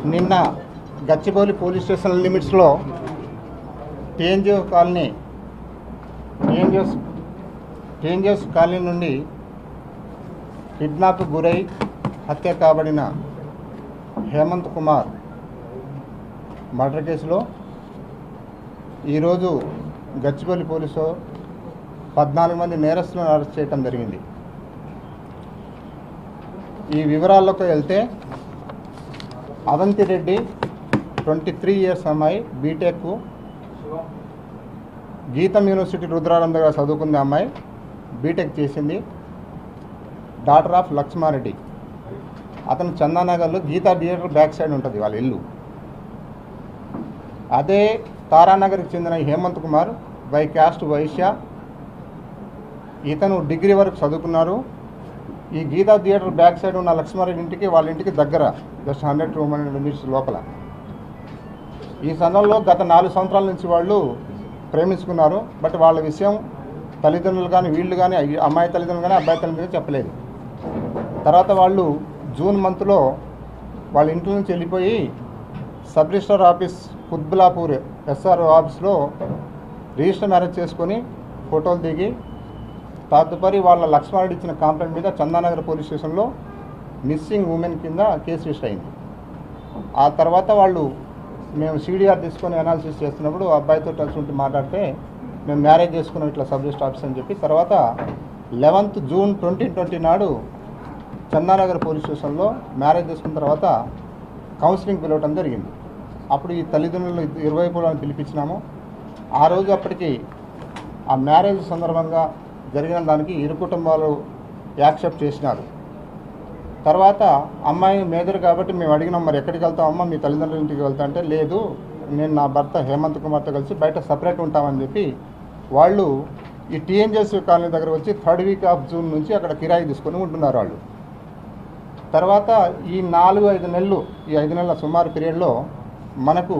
నిన్న Gachibowli police station లిమిట్స్లో TNGOs colony నుండి కిడ్నాప్ గురై హత్య కాబడిన హేమంత్ కుమార్ మర్డర్ కేసులో ఈరోజు గచ్చిబౌలి పోలీసు 14 మంది నేరస్తులను అరెస్ట్ చేయడం జరిగింది. ఈ వివరాల్లోకి వెళ్తే అవంతి రెడ్డి 23 ఇయర్స్ అమ్మాయి, బీటెక్, గీతం యూనివర్సిటీ రుద్రారం దగ్గర చదువుకుంది. అమ్మాయి బీటెక్ చేసింది. Daughter of Lakshmareddy. అతను చందానగర్లో గీతా థియేటర్ బ్యాక్ సైడ్ ఉంటుంది వాళ్ళ ఇల్లు. అదే తారానగర్కి చెందిన హేమంత్ కుమార్ బై క్యాస్ట్ వైశ్య. ఇతను డిగ్రీ వరకు చదువుకున్నారు. ఈ గీతా థియేటర్ బ్యాక్ సైడ్ ఉన్న లక్ష్మారెడ్డి ఇంటికి వాళ్ళ ఇంటికి దగ్గర, జస్ట్ 100-200 మీటర్స్ లోపల. ఈ సమయంలో గత 4 సంవత్సరాల నుంచి వాళ్ళు ప్రేమించుకున్నారు. బట్ వాళ్ళ విషయం తల్లిదండ్రులు కానీ వీళ్ళు కానీ, అమ్మాయి తల్లిదండ్రులు కానీ అబ్బాయి తల్లిదండ్రులు చెప్పలేదు. తర్వాత వాళ్ళు జూన్ మంత్లో వాళ్ళ ఇంట్లో నుంచి వెళ్ళిపోయి sub registrar office Kutbullapur SRO ఆఫీస్లో రిజిస్టర్ మ్యారేజ్ చేసుకొని ఫోటోలు దిగి తదుపరి వాళ్ళ లక్ష్మారెడ్డి ఇచ్చిన కంప్లైంట్ మీద చందానగర్ పోలీస్ స్టేషన్లో మిస్సింగ్ ఉమెన్ కింద కేసు రిజిస్టర్ అయింది. ఆ తర్వాత వాళ్ళు మేము సిడిఆర్ తీసుకొని అనాలిసిస్ చేస్తున్నప్పుడు అబ్బాయితో టచ్ ఉంటూ మాట్లాడితే మేము మ్యారేజ్ చేసుకున్నాం ఇట్లా సబ్ రిజిస్టర్ ఆఫీస్ అని చెప్పి, తర్వాత 11th జూన్ 2020 నాడు చందానగర్ పోలీస్ స్టేషన్లో మ్యారేజ్ చేసుకున్న తర్వాత కౌన్సిలింగ్ పిలవటం జరిగింది. అప్పుడు ఈ తల్లిదండ్రులు ఇరువైపులను పిలిపించినాము. ఆ రోజు అప్పటికి ఆ మ్యారేజ్ సందర్భంగా జరిగిన దానికి ఇరు కుటుంబాలు యాక్సెప్ట్ చేసినారు. తర్వాత అమ్మాయి మేజర్ కాబట్టి మేము అడిగినాం, మరి ఎక్కడికి వెళ్తామమ్మా, మీ తల్లిదండ్రుల ఇంటికి వెళ్తా అంటే, లేదు నేను నా భర్త హేమంత్ కుమార్తో కలిసి బయట సపరేట్ ఉంటామని చెప్పి వాళ్ళు ఈ టీఎన్జిఎస్ కాలనీ దగ్గర వచ్చి 3rd వీక్ ఆఫ్ జూన్ నుంచి అక్కడ కిరాయి తీసుకొని ఉంటున్నారు వాళ్ళు. తర్వాత ఈ 4-5 నెలలు, ఈ 5 నెలల సుమారు పీరియడ్లో మనకు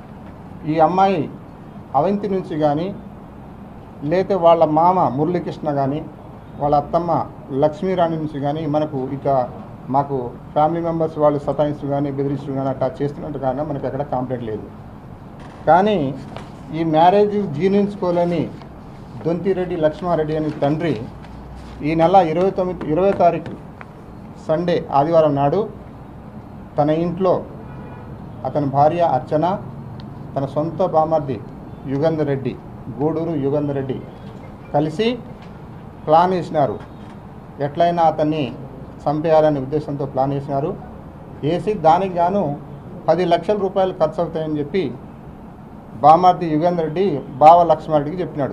ఈ అమ్మాయి అవంతి నుంచి కానీ, లేతే వాళ్ళ మామ మురళీకృష్ణ కానీ, వాళ్ళ అత్తమ్మ లక్ష్మీరాణి నుంచి కానీ మనకు ఇక మాకు ఫ్యామిలీ మెంబర్స్ వాళ్ళు సతాయిస్తూ కానీ బెదిరిస్తూ కానీ అట్లా చేస్తున్నట్టు కానీ మనకి ఎక్కడ కంప్లైంట్ లేదు. కానీ ఈ మ్యారేజ్ జీర్ణించుకోలేని దొంతిరెడ్డి లక్ష్మారెడ్డి అనే తండ్రి ఈ నెల 20 తారీఖు సండే ఆదివారం నాడు తన ఇంట్లో అతని భార్య అర్చన, తన సొంత బామర్ది యుగంధర్ రెడ్డి, గూడూరు యుగంధర్ రెడ్డి కలిసి ప్లాన్ వేసినారు. ఎట్లయినా అతన్ని చంపేయాలనే ఉద్దేశంతో ప్లాన్ వేసినారు. వేసి దానికి గాను 10 లక్షల రూపాయలు ఖర్చు అవుతాయని చెప్పి బామర్ది యుగంధర్ రెడ్డి బావ లక్ష్మారెడ్డికి చెప్పినాడు.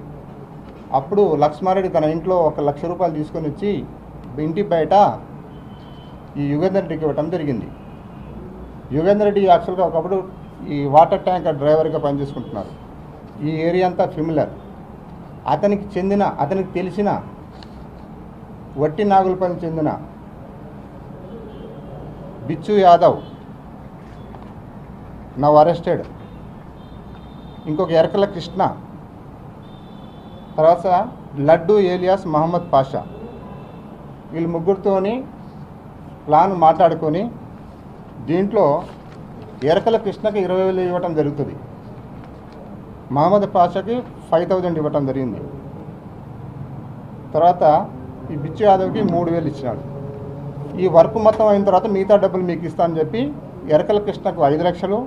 అప్పుడు లక్ష్మారెడ్డి తన ఇంట్లో 1 లక్ష రూపాయలు తీసుకొని వచ్చి ఇంటి బయట ఈ యుగంధర్ రెడ్డికి ఇవ్వటం జరిగింది. యుగంధర్ రెడ్డి యాక్చువల్గా ఒకప్పుడు ఈ వాటర్ ట్యాంకర్ డ్రైవర్గా పనిచేసుకుంటున్నారు. ఈ ఏరియా అంతా ఫిమిలర్. అతనికి తెలిసిన వట్టి నాగులపల్లి చెందిన బిచ్చు యాదవ్ నవ్ అరెస్టెడ్, ఇంకొక ఎరకల కృష్ణ, తర్వాత లడ్డు ఏలియాస్ మహమ్మద్ పాషా, వీళ్ళు ముగ్గురితోని ప్లాన్ మాట్లాడుకొని దీంట్లో ఎరకల కృష్ణకి 20,000 ఇవ్వటం జరుగుతుంది, మహమ్మద్ పాషాకి 5,000 ఇవ్వటం జరిగింది. తర్వాత ఈ బిచ్చు యాదవ్కి 3,000 ఇచ్చినాడు. ఈ వర్క్ మొత్తం అయిన తర్వాత మిగతా డబ్బులు మీకు ఇస్తానని చెప్పి ఎరకల కృష్ణకు 5 లక్షలు,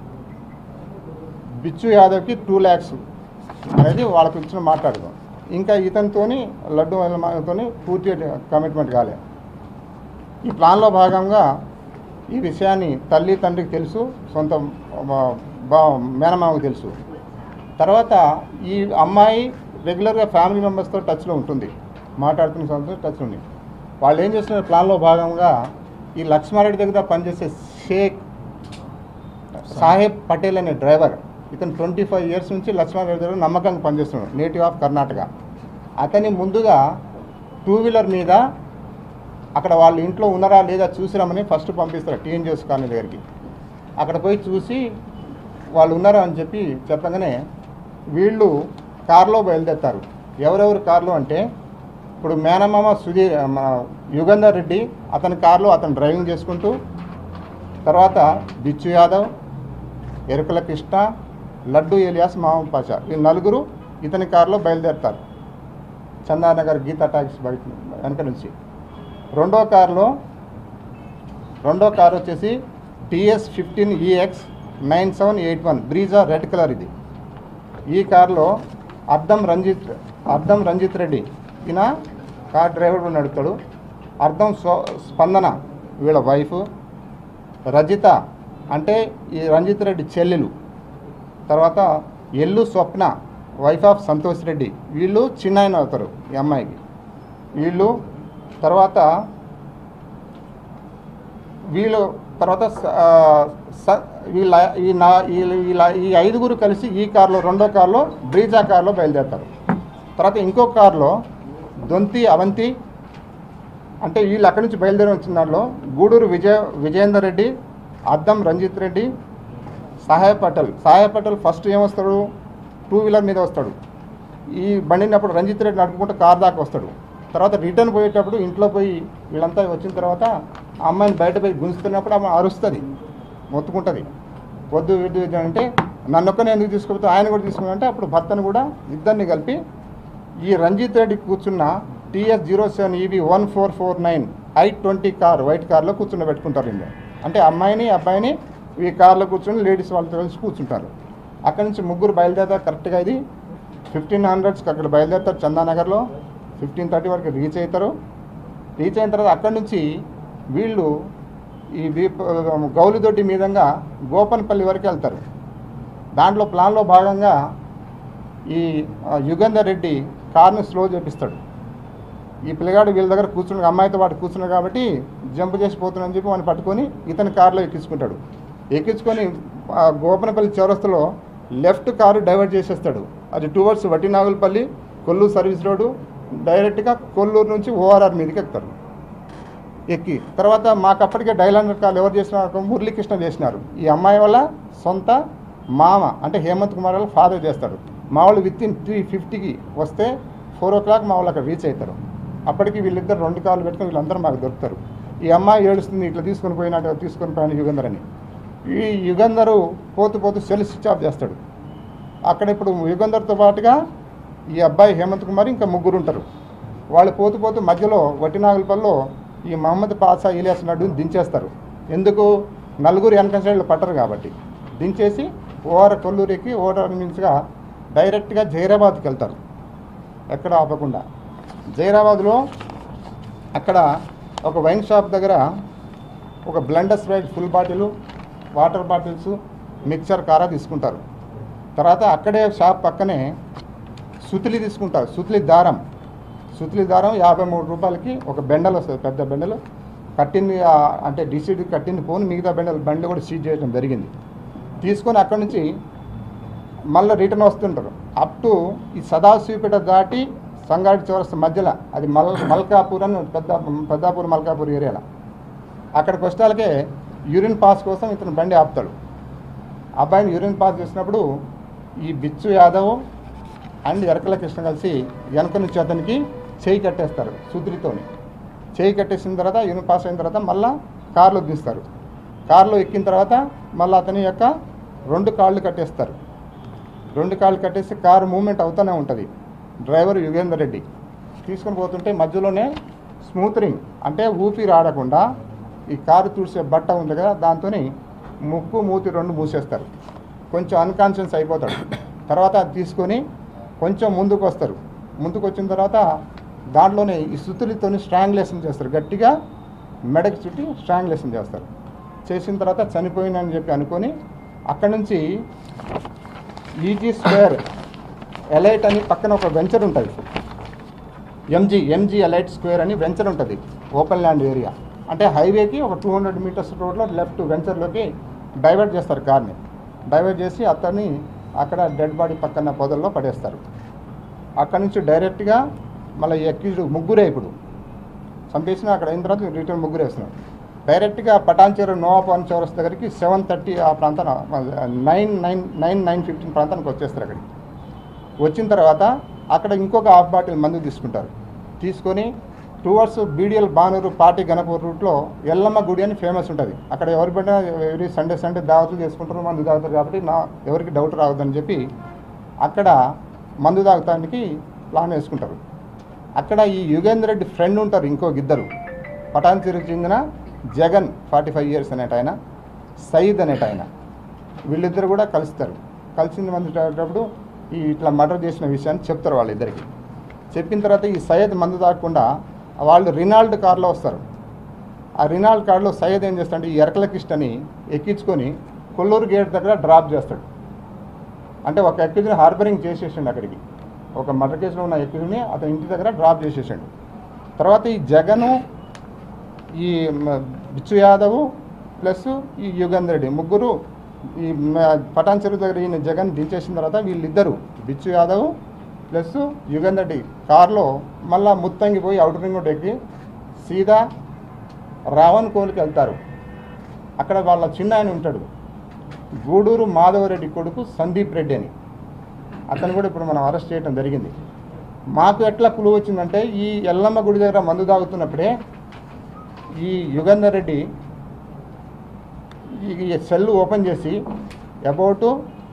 బిచ్చు యాదవ్కి 2 lakhs అనేది వాళ్ళకి ఇచ్చిన మాట్లాడుదాం. ఇంకా ఇతనితోని లడ్డు తోని పూర్తి కమిట్మెంట్ కాలే. ఈ ప్లాన్లో భాగంగా ఈ విషయాన్ని తల్లి తండ్రికి తెలుసు, సొంత మేనమామకు తెలుసు. తర్వాత ఈ అమ్మాయి రెగ్యులర్గా ఫ్యామిలీ మెంబర్స్తో టచ్లో ఉంటుంది, మాట్లాడుతున్న సంవత్సరం టచ్ ఉంది. వాళ్ళు ఏం చేస్తున్నారు, ప్లాన్లో భాగంగా ఈ లక్ష్మారెడ్డి దగ్గర పనిచేసే షేక్ సాహెబ్ పటేల్ అనే డ్రైవర్, ఇతను 25 years నుంచి లక్ష్మారెడ్డి దగ్గర నమ్మకంగా పనిచేస్తున్నాడు, నేటివ్ ఆఫ్ కర్ణాటక. అతని ముందుగా 2-wheeler మీద అక్కడ వాళ్ళ ఇంట్లో ఉన్నారా లేదా చూసిరామని ఫస్ట్ పంపిస్తారు టీఎన్జిఎస్ కాలనీ దగ్గరికి. అక్కడ పోయి చూసి వాళ్ళు ఉన్నారా అని చెప్పి చెప్పగానే వీళ్ళు కారులో బయలుదేరుతారు. ఎవరెవరు కారులో అంటే, ఇప్పుడు మేనమామ యుగంధర్ రెడ్డి అతని కారులో అతను డ్రైవింగ్ చేసుకుంటూ, తర్వాత బిచ్చు యాదవ్, ఎరుకల కృష్ణ, లడ్డు ఎలియాస్, మహమ్మద్ పాషా ఈ నలుగురు ఇతని కారులో బయలుదేరుతారు చందానగర్ గీతా టాక్సీ బయట వెనక నుంచి. రెండో కారు వచ్చేసి TS15EX 9781 బ్రీజా రెడ్ కలర్. ఇది ఈ కారులో అద్దం రంజిత్ రెడ్డి ఈయన కార్ డ్రైవర్ నడుపుతాడు. అద్దం స్పందన వీళ్ళ వైఫ్, రజిత అంటే ఈ రంజిత్ రెడ్డి చెల్లెలు, తర్వాత ఎల్లు స్వప్న వైఫ్ ఆఫ్ సంతోష్ రెడ్డి, వీళ్ళు చిన్నాయన అవుతారు ఈ అమ్మాయికి. వీళ్ళు తర్వాత ఈ ఐదుగురు కలిసి ఈ కారులో రెండో కారులో బ్రీజా కారులో బయలుదేరుతారు. తర్వాత ఇంకో కారులో దొంతి అవంతి అంటే వీళ్ళు అక్కడి నుంచి బయలుదేరి వచ్చిన దాంట్లో గూడూరు విజయేందర్ రెడ్డి, అద్దం రంజిత్ రెడ్డి, సాహెబ్ పటేల్ ఫస్ట్ ఏమొస్తాడు, 2 వీలర్ మీద వస్తాడు. ఈ బండినప్పుడు రంజిత్ రెడ్డి నడుపుకుంటూ కారు దాకా వస్తాడు. తర్వాత రిటర్న్ పోయేటప్పుడు ఇంట్లో పోయి వీళ్ళంతా వచ్చిన తర్వాత ఆ అమ్మాయిని బయట పోయి గుంజుతున్నప్పుడు ఆమె అరుస్తుంది, మొత్తుకుంటుంది. వద్దు వీడు అంటే నన్నొక్కనే ఎందుకు తీసుకుపోతే ఆయన కూడా తీసుకున్నాడంటే అప్పుడు భర్తను కూడా ఇద్దరిని కలిపి ఈ రంజిత్ రెడ్డి కూర్చున్న TS07EB 1449 I-20 కార్ వైట్ కార్లో కూర్చుండబెట్టుకుంటారు. అంటే అమ్మాయిని అబ్బాయిని ఈ కార్లో కూర్చొని లేడీస్ వాళ్ళతో కలిసి కూర్చుంటారు. అక్కడి నుంచి ముగ్గురు బయలుదేరుతారు. కరెక్ట్గా ఇది 1500కి అక్కడ బయలుదేరుతారు చందానగర్లో. 1530 వరకు రీచ్ అవుతారు. రీచ్ అయిన తర్వాత అక్కడి నుంచి వీళ్ళు ఈ గౌలిదొడ్డి మీదంగా గోపన్పల్లి వరకు వెళ్తారు. దాంట్లో ప్లాన్లో భాగంగా ఈ యుగంధర్ రెడ్డి కార్ని స్లో చేపిస్తాడు. ఈ పిల్లగాడు వీళ్ళ దగ్గర కూర్చుని అమ్మాయితో పాటు కూర్చున్నాడు కాబట్టి జంప్ చేసి పోతున్నాడని చెప్పి వాడిని పట్టుకొని ఇతని కారులో ఎక్కించుకుంటాడు. ఎక్కించుకొని గోపనపల్లి చౌరస్తలో లెఫ్ట్ కారు డైవర్ట్ చేసేస్తాడు. అది towards Vattinagulapally Kollur service road డైరెక్ట్గా కొల్లూరు నుంచి ORR మీదకి ఎక్కుతారు. ఎక్కి తర్వాత మాకు అప్పటికే డైలాండర్ కాల్ ఎవరు చేసినారు, మురళీకృష్ణ చేసినారు. ఈ అమ్మాయి వాళ్ళ సొంత మామ అంటే హేమంత్ కుమార్ వాళ్ళ ఫాదర్ చేస్తాడు. మా వాళ్ళు వితిన్ 350కి వస్తే 4 o'clock మా వాళ్ళు అక్కడ రీచ్ అవుతారు. అప్పటికి వీళ్ళిద్దరు 2 కార్లు పెట్టుకొని వీళ్ళందరూ మాకు దొరుకుతారు. ఈ అమ్మాయి ఏడుస్తుంది, ఇట్లా తీసుకొని పోయిన యుగంధర్ అని. ఈ యుగంధరు పోతూ సెల్ స్విచ్ ఆఫ్ చేస్తాడు. అక్కడ ఇప్పుడు యుగంధర్తో పాటుగా ఈ అబ్బాయి హేమంత్ కుమార్ ఇంకా ముగ్గురు ఉంటారు. వాళ్ళు పోతూ మధ్యలో వట్టినాగులపల్లిలో ఈ మహమ్మద్ పాషా ఇలియాస్ నడ్డుని దించేస్తారు. ఎందుకు, నలుగురు వెనక సైడ్లో పట్టరు కాబట్టి దించేసి కొల్లూరుకి ORR మీన్స్గా డైరెక్ట్గా జైరాబాద్కి వెళ్తారు. ఎక్కడ ఆపకుండా జైరాబాద్లో అక్కడ ఒక వైన్ షాప్ దగ్గర ఒక blender Sprite full bottle, water bottles, mixture కారా తీసుకుంటారు. తర్వాత అక్కడే షాప్ పక్కనే సుతిలి తీసుకుంటారు. సుతిలి దారం 53 రూపాయలకి ఒక బెండలు వస్తుంది, పెద్ద బెండలు కట్టింది. అంటే డిసిడి కట్టింది పోను, మిగతా బండ్లు కూడా సీజ్ చేయడం జరిగింది. తీసుకొని అక్కడి నుంచి మళ్ళీ రిటర్న్ వస్తుంటారు. అప్ టు ఈ సదాశివపేట దాటి సంగారెడ్డి చౌరస్తా మధ్యలో అది మల్కాపూర్ అని పెద్దాపూర్ మల్కాపూర్ ఏరియాలో అక్కడికి వచ్చేకే యూరిన్ పాస్ కోసం ఇతను బండి ఆపుతాడు. అబ్బాయిని యూరిన్ పాస్ చేసినప్పుడు ఈ బిచ్చు యాదవ్ అండ్ ఎరకల కృష్ణ కలిసి వెనక నుంచి అతనికి చేయి కట్టేస్తారు సుత్రితోని. చేయి కట్టేసిన తర్వాత యూరిన్ పాస్ అయిన తర్వాత మళ్ళీ కారులో దిస్తారు. కారులో ఎక్కిన తర్వాత మళ్ళీ అతని యొక్క 2 కాళ్ళు కట్టేస్తారు. 2 కాళ్ళు కట్టేసి కారు మూవ్మెంట్ అవుతూనే ఉంటుంది. డ్రైవర్ యుగేందర్ రెడ్డి తీసుకొని పోతుంటే మధ్యలోనే స్మూతరింగ్ అంటే ఊపిరి ఆడకుండా ఈ కారు తుడిసే బట్ట ఉంది కదా, దాంతో ముక్కు మూతి 2 మూసేస్తారు. కొంచెం అన్కాన్షియస్ అయిపోతాడు. తర్వాత అది తీసుకొని కొంచెం ముందుకు వస్తారు. ముందుకు వచ్చిన తర్వాత దాంట్లోనే ఈ సుతులితో స్ట్రాంగ్లేషన్ చేస్తారు. గట్టిగా మెడకి చుట్టి స్ట్రాంగ్లేషన్ చేస్తారు. చేసిన తర్వాత చనిపోయినని చెప్పి అనుకొని అక్కడి నుంచి EG స్క్వేర్ ఎలైట్ అని పక్కన ఒక వెంచర్ ఉంటుంది. ఎంజీ ఎలైట్ స్క్వేర్ అని వెంచర్ ఉంటుంది. ఓపెన్ ల్యాండ్ ఏరియా అంటే హైవేకి ఒక 200 మీటర్స్ రోడ్లో లెఫ్ట్ వెంచర్లోకి డైవర్ట్ చేస్తారు కార్ని. డైవర్ట్ చేసి అతన్ని అక్కడ డెడ్ బాడీ పక్కన పొదల్లో పడేస్తారు. అక్కడి నుంచి డైరెక్ట్గా మళ్ళీ ఎక్కిజు ముగ్గురే ఇప్పుడు చంపేసిన అక్కడ అయిన తర్వాత రిటర్న్ ముగ్గురు వేస్తున్నారు. డైరెక్ట్గా పటాన్చేరు నోవాపాన్ చౌరస్ దగ్గరికి 7:30 ఆ ప్రాంతాన 9:15 ప్రాంతానికి వచ్చేస్తారు. అక్కడికి వచ్చిన తర్వాత అక్కడ ఇంకొక హాఫ్ బాటిల్ మందు తీసుకుంటారు. తీసుకొని towards BDL Banur party Ganapur రూట్లో ఎల్లమ్మ గుడి అని ఫేమస్ ఉంటుంది. అక్కడ ఎవరు పెట్టినా ఎవరి సండే దావతులు చేసుకుంటారు, మందు తాగుతారు. కాబట్టి ఎవరికి డౌట్ రావద్దని చెప్పి అక్కడ మందు తాగటానికి ప్లాన్ వేసుకుంటారు. అక్కడ ఈ యుగేందర్ రెడ్డి ఫ్రెండ్ ఉంటారు, ఇంకొక ఇద్దరు. పటాన్చెరుకు చెందిన జగన్ 45 years అనేట ఆయన, సయీద్ అనేట ఆయన. వీళ్ళిద్దరు కూడా కలుస్తారు. కలిసింది మంది తాగేటప్పుడు ఈ ఇట్లా మర్డర్ చేసిన విషయాన్ని చెప్తారు వాళ్ళిద్దరికి. చెప్పిన తర్వాత ఈ సయ్యద్ మందు తాగకుండా వాళ్ళు రినాల్డ్ కార్లో వస్తారు. ఆ రినాల్డ్ కార్లో సయ్యద్ ఏం చేస్తాడంటే ఈ ఎరకల కిష్టని ఎక్కించుకొని కొల్లూరు గేట్ దగ్గర డ్రాప్ చేస్తాడు. అంటే ఒక ఎక్యూజ్ని హార్బరింగ్ చేసేసాడు. అక్కడికి ఒక మర్డర్ కేసులో ఉన్న ఎక్యూజ్ని అతని ఇంటి దగ్గర డ్రాప్ చేసేసాడు. తర్వాత ఈ జగను, ఈ బిచ్చు యాదవ్ ప్లస్ ఈ యుగేందర్ రెడ్డి ముగ్గురు ఈ పటాన్చెరువు దగ్గర ఈయన జగన్ దించేసిన తర్వాత వీళ్ళిద్దరూ బిచ్చు యాదవ్ ప్లస్ యుగేందర్ రెడ్డి కారులో మళ్ళీ ముత్తంగి పోయి అవుటర్ రింగ్ రోడ్ ఎక్కి సీదా రావణ్ కోల్కి వెళ్తారు. అక్కడ వాళ్ళ చిన్న ఆయన ఉంటాడు, గూడూరు మాధవరెడ్డి కొడుకు సందీప్ రెడ్డి అని. అతను కూడా ఇప్పుడు మనం అరెస్ట్ చేయడం జరిగింది. మాకు ఎట్లా క్లూ వచ్చిందంటే ఈ ఎల్లమ్మ గుడి దగ్గర మందు తాగుతున్నప్పుడే ఈ యుగేందర్ రెడ్డి ఈ సెల్ ఓపెన్ చేసి అబౌట్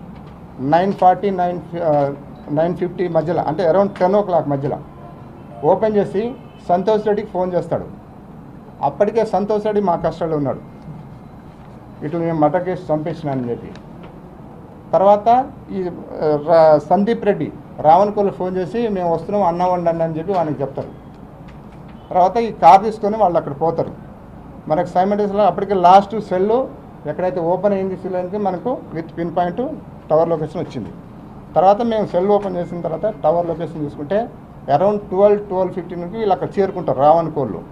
9:40 9:50 మధ్యలో, అంటే అరౌండ్ 10 o'clock మధ్యలో ఓపెన్ చేసి సంతోష్ రెడ్డికి ఫోన్ చేస్తాడు. అప్పటికే సంతోష్ రెడ్డి మా కష్టాల్లో ఉన్నాడు, ఇట్లా మేము మర్డర్ కేసు చంపేసినానని చెప్పి. తర్వాత ఈ సందీప్ రెడ్డి రావణ్కోలు ఫోన్ చేసి మేము వస్తున్నాం అన్నం వండండి అని చెప్పి వానికి చెప్తారు. తర్వాత ఈ కార్ తీసుకొని వాళ్ళు అక్కడ పోతారు. మనకు సైమల్టేనియస్గా అప్పటికే లాస్ట్ సెల్ ఎక్కడైతే ఓపెన్ అయింది సెల్ అనేది మనకు with pin point tower location వచ్చింది. తర్వాత మేము సెల్ ఓపెన్ చేసిన తర్వాత టవర్ లొకేషన్ చూసుకుంటే అరౌండ్ 12-12:15 వీళ్ళు అక్కడ చేరుకుంటారు. రావణ్కోళ్ళు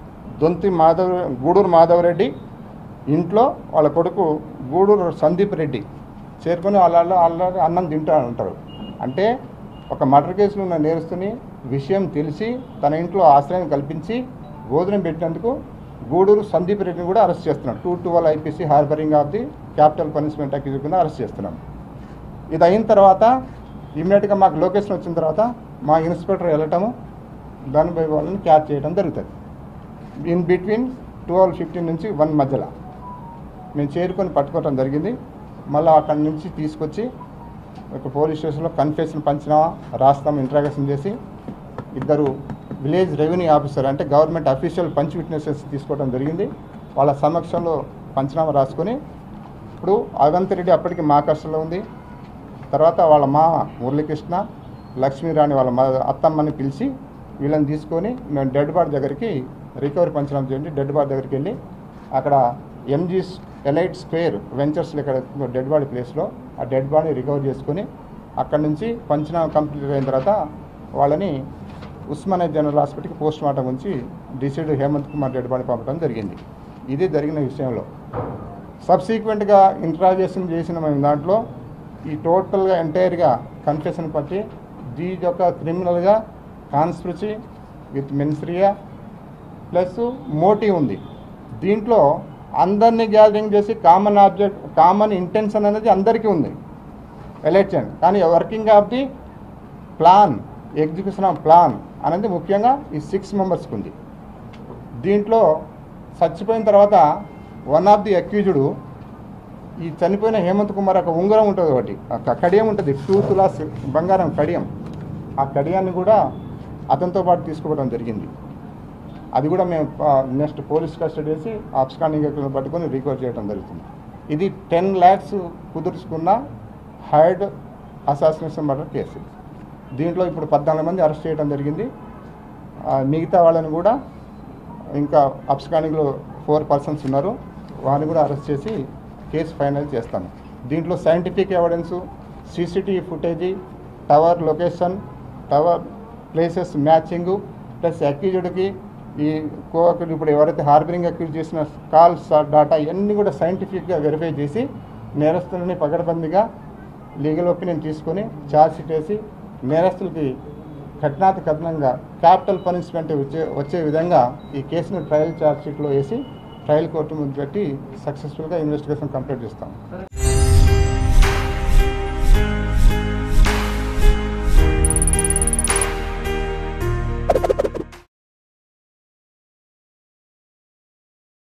గూడూరు మాధవరెడ్డి ఇంట్లో వాళ్ళ కొడుకు గూడూరు సందీప్ రెడ్డి చేరుకొని వాళ్ళ అన్నం తింటూ ఉంటారు. అంటే ఒక మర్డర్ కేసులో ఉన్న నేరస్తుని విషయం తెలిసి తన ఇంట్లో ఆశ్రయం కల్పించి భోజనం పెట్టినందుకు గూడూరు సందీప్ రెడ్డిని కూడా అరెస్ట్ చేస్తున్నాం. 212 IPC harbouring of the capital punishment accuse కింద అరెస్ట్ చేస్తున్నాం. ఇది అయిన తర్వాత ఇమ్మీడియట్గా మాకు లొకేషన్ వచ్చిన తర్వాత మా ఇన్స్పెక్టర్ వెళ్ళటము, దానిపై వాళ్ళని క్యాచ్ చేయడం జరుగుతుంది. ఇన్ బిట్వీన్ 12:15 నుంచి 1 మధ్యలో మేము చేరుకొని పట్టుకోవడం జరిగింది. మళ్ళీ అక్కడి నుంచి తీసుకొచ్చి ఒక పోలీస్ స్టేషన్లో కన్ఫెషన్ పంచినామా రాస్తాం, ఇంట్రాగేషన్ చేసి ఇద్దరు విలేజ్ రెవెన్యూ ఆఫీసర్ అంటే గవర్నమెంట్ అఫీషియల్ పంచ్ విట్నెసెస్ తీసుకోవడం జరిగింది. వాళ్ళ సమక్షంలో పంచనామా రాసుకొని ఇప్పుడు అవంతిరెడ్డి అప్పటికి మా కష్టంలో ఉంది. తర్వాత వాళ్ళ మామ మురళీకృష్ణ, లక్ష్మీరాణి వాళ్ళ అత్తమ్మని పిలిచి వీళ్ళని తీసుకొని మేము డెడ్ బాడీ దగ్గరికి రికవరీ పంచనామా చేయండి. డెడ్ బాడీ దగ్గరికి వెళ్ళి అక్కడ MG ఎలైట్ స్క్వేర్ వెంచర్స్లో ఇక్కడ డెడ్ బాడీ ప్లేస్లో ఆ డెడ్ బాడీ రికవర్ చేసుకొని అక్కడ నుంచి పంచనామా కంప్లీట్ అయిన తర్వాత వాళ్ళని ఉస్మానియా జనరల్ హాస్పిటల్కి పోస్ట్ మార్టం ఉంచి decide Hemant Kumar dead body పంపడం జరిగింది. ఇది జరిగిన విషయంలో సబ్సీక్వెంట్గా ఇంట్రాగేషన్ చేసిన మేము దాంట్లో ఈ టోటల్గా ఎంటైర్గా కన్ఫెషన్ పట్టి దీని యొక్క క్రిమినల్గా conspiracy with mens rea plus motive ఉంది. దీంట్లో అందరినీ గ్యాదరింగ్ చేసి కామన్ ఇంటెన్షన్ అనేది అందరికీ ఉంది ఎలక్షన్, కానీ working of the plan, execution of plan అనేది ముఖ్యంగా ఈ 6 మెంబర్స్కి ఉంది. దీంట్లో చచ్చిపోయిన తర్వాత వన్ ఆఫ్ ది అక్యూజ్డ్ ఈ చనిపోయిన హేమంత్ కుమార్ ఒక ఉంగరం ఉంటుంది, ఒకటి కడియం ఉంటుంది, 2 తులాస్ బంగారం కడియం. ఆ కడియాన్ని కూడా అతనితో పాటు తీసుకోవడం జరిగింది. అది కూడా మేము నెక్స్ట్ పోలీస్ కస్టడీ చేసి అబ్స్కాండింగ్ పట్టుకొని రికవర్ చేయడం జరుగుతుంది. ఇది 10 lakhs కుదుర్చుకున్న హైడ్ అసాసినేషన్ మర్డర్ కేసు. దీంట్లో ఇప్పుడు 14 మంది అరెస్ట్ చేయడం జరిగింది. మిగతా వాళ్ళని కూడా ఇంకా అబ్స్కాండింగ్లో 4 persons ఉన్నారు, వారిని కూడా అరెస్ట్ చేసి కేసు ఫైనల్ చేస్తాము. దీంట్లో scientific evidence, CCTV footage, tower location, tower places matching plus అక్యూజ్డ్కి ఈ కోఆకులు ఇప్పుడు ఎవరైతే హార్బరింగ్ అక్యూజ్ చేసిన కాల్స్ డాటా ఇవన్నీ కూడా సైంటిఫిక్గా వెరిఫై చేసి నేరస్తులని పకడ్బందీగా లీగల్ ఒపీనియన్ తీసుకొని ఛార్జ్ షీట్ వేసి నేరస్తులకి కఠినంగా క్యాపిటల్ పనిష్మెంట్ వచ్చే విధంగా ఈ కేసును ట్రయల్ ఛార్జ్ షీట్లో వేసి ట్రయల్ కోర్టు ముందు పెట్టి సక్సెస్ఫుల్గా ఇన్వెస్టిగేషన్ కంప్లీట్ చేస్తాం.